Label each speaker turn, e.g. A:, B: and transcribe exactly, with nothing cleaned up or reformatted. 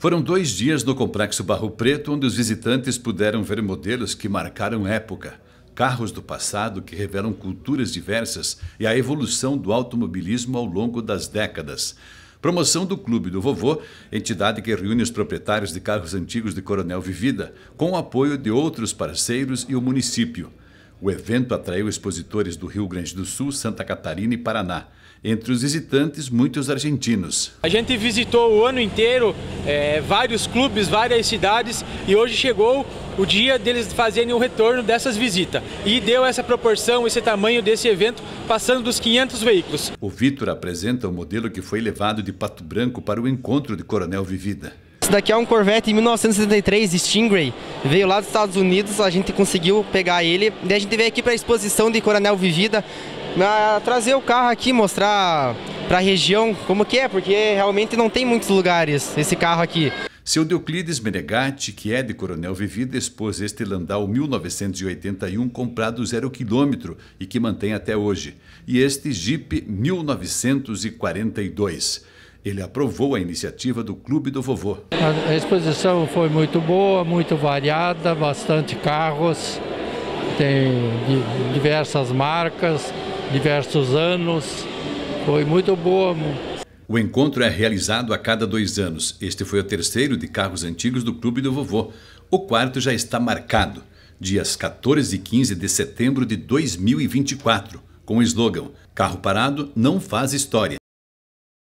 A: Foram dois dias no Complexo Barro Preto, onde os visitantes puderam ver modelos que marcaram época. Carros do passado que revelam culturas diversas e a evolução do automobilismo ao longo das décadas. Promoção do Clube do Vovô, entidade que reúne os proprietários de carros antigos de Coronel Vivida, com o apoio de outros parceiros e o município. O evento atraiu expositores do Rio Grande do Sul, Santa Catarina e Paraná. Entre os visitantes, muitos argentinos.
B: A gente visitou o ano inteiro é, vários clubes, várias cidades, e hoje chegou o dia deles fazerem o retorno dessas visitas. E deu essa proporção, esse tamanho desse evento, passando dos quinhentos veículos.
A: O Vitor apresenta o modelo que foi levado de Pato Branco para o encontro de Coronel Vivida.
C: Esse daqui é um Corvette mil novecentos e setenta e três Stingray, veio lá dos Estados Unidos, a gente conseguiu pegar ele, daí a gente veio aqui para a exposição de Coronel Vivida, pra trazer o carro aqui, mostrar para a região como que é, porque realmente não tem muitos lugares esse carro aqui.
A: Seu Deoclides Menegatti, que é de Coronel Vivida, expôs este Landau mil novecentos e oitenta e um comprado zero quilômetro e que mantém até hoje, e este Jeep mil novecentos e quarenta e dois. Ele aprovou a iniciativa do Clube do Vovô.
D: A exposição foi muito boa, muito variada, bastante carros, tem diversas marcas, diversos anos, foi muito boa.
A: O encontro é realizado a cada dois anos. Este foi o terceiro de carros antigos do Clube do Vovô. O quarto já está marcado, dias quatorze e quinze de setembro de dois mil e vinte e quatro, com o slogan: Carro parado não faz história.